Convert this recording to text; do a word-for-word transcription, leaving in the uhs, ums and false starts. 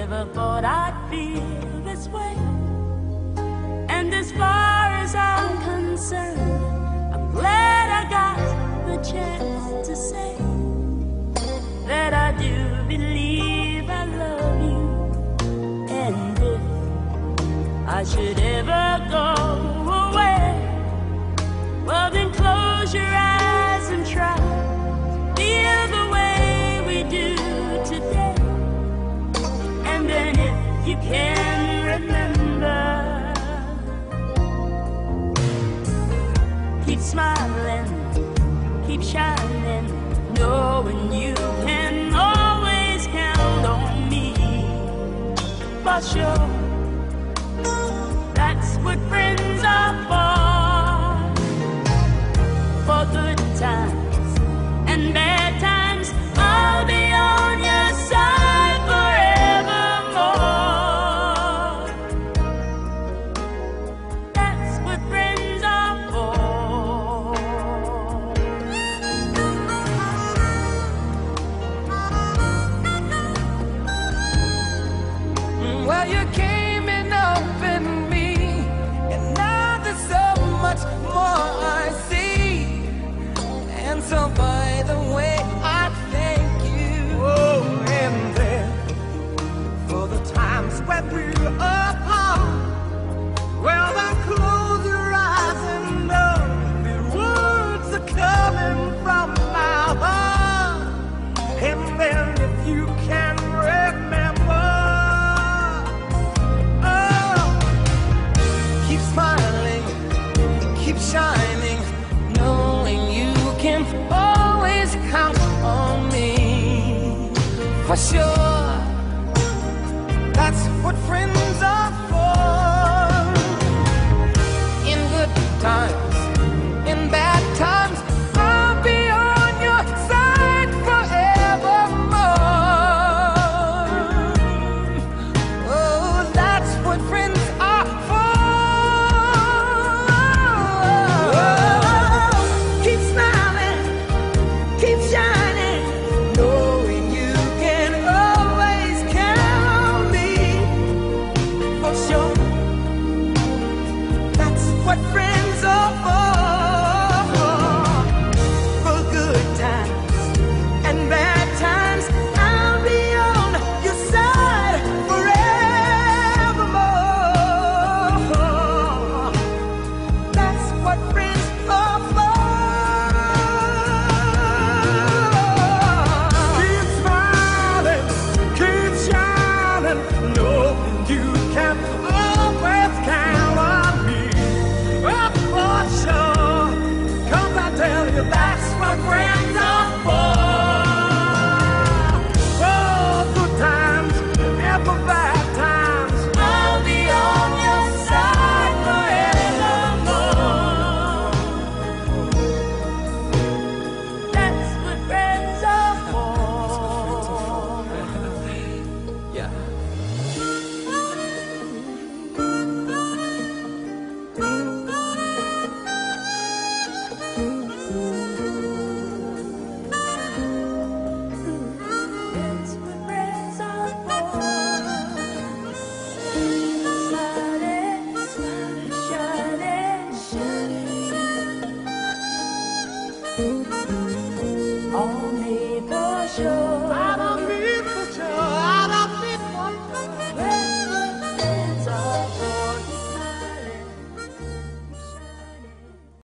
never thought I'd feel this way. And as far as I'm concerned, I'm glad I got the chance to say that I do believe I love you. And if I should ever go away, well then close your eyes and try feel the way we do today. And then if you can remember, keep smiling, keep shining, knowing you can always count on me. For sure, that's what friends are for. For good times and bad times, I'll be on your side forevermore. That's what friends are for. Well, you came and opened me, and now there's so much more I see. And so by the way, I thank you. Oh, and then for the times when we're apart, well, then close your eyes and know the words are coming from my heart. And then if you can remember, oh, keep smiling, keep shining, knowing you can always count on me. For sure, that's what friends are for. In good times, in bad times, I'll be on your side forevermore. Oh, that's what friends are for. Keep smiling, keep shining, knowing you can always count on me. For sure, that's what friends are for. For good times and bad times, I'll be on your side forevermore. That's what friends are for. Keep smiling, keep shining, knowing you can always count on me. Oh, for sure, 'cause I tell you that's what friends are for. For good times and for bad times, I'll be on your side forevermore. That's what friends are for. Yeah. That's what friends are for. Smiling, smiling, shining, shining. Only for sure.